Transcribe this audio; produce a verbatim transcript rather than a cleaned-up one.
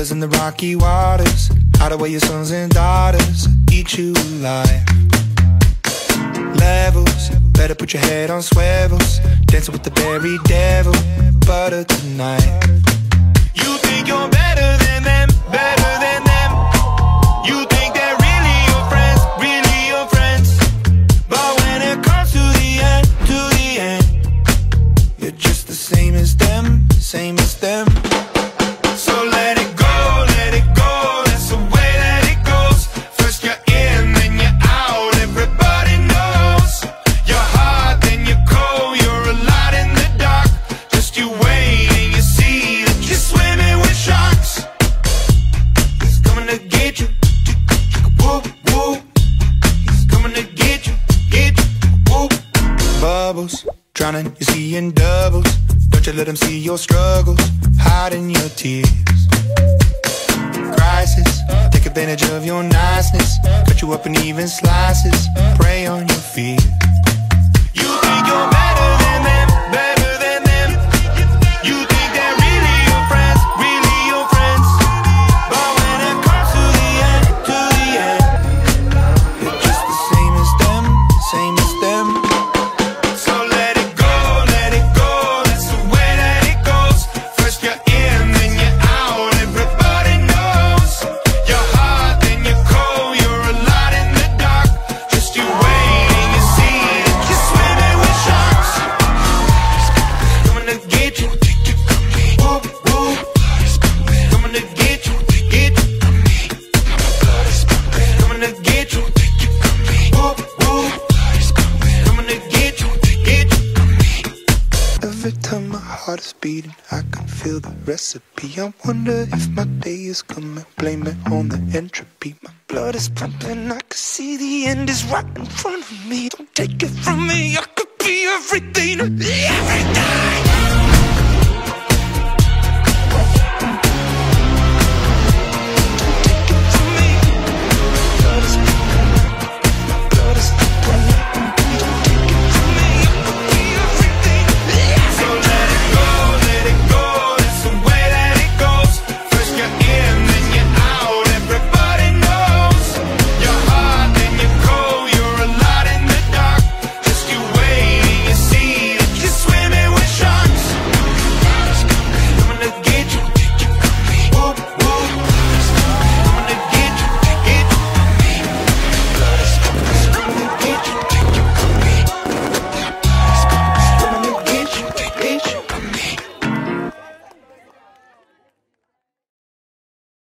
Brothers in the rocky waters, hide away your sons and daughters, eat you alive. Levels, better put your head on swivels, dancing with the very devil, butter tonight. You think you're better than them, better than them. You think they're really your friends, really your friends. But when it comes to the end, to the end, you're just the same as them, same as them. So let it go, let it go, that's the way that it goes. First you're in, then you're out, everybody knows. You're hot, then you're cold, you're a lot in the dark. Just you wait and you see that you're swimming with sharks. He's coming to get you, woo, woo. He's coming to get you, get you, woo. Bubbles, drowning, you're seeing doubles. Don't you let them see your struggles, hiding your tears. Crisis, take advantage of your niceness, cut you up in even slices, prey on your fears. You think you're better than them, better than them. You think they're really your friends, really your friends. But when it comes to the end, to the end, you're just the same as them, same as them. So let it go, let it go, that's the way that it goes. First you're in, then you're out, everybody knows. You're hot, then you're cold, you're a lot in the dark. Just you wait and you see that you're swimming with sharks. Coming to get you, woo, woo. Coming to get you, get you. Coming to get you, woo, woo. Coming to get you, get you. Every time my heart is beating, I can feel the recipe. I wonder if my day is coming, blame it on the entropy. My blood is pumping, I can see the end is right in front of me. Don't take it from me, I could be everything to me, everything.